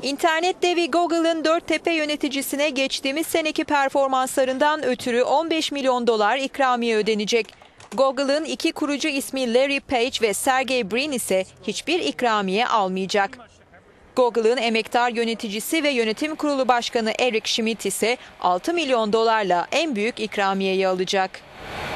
İnternet devi Google'ın Dörttepe yöneticisine geçtiğimiz seneki performanslarından ötürü 15 milyon dolar ikramiye ödenecek. Google'ın iki kurucu ismi Larry Page ve Sergey Brin ise hiçbir ikramiye almayacak. Google'ın emektar yöneticisi ve yönetim kurulu başkanı Eric Schmidt ise 6 milyon dolarla en büyük ikramiyeyi alacak.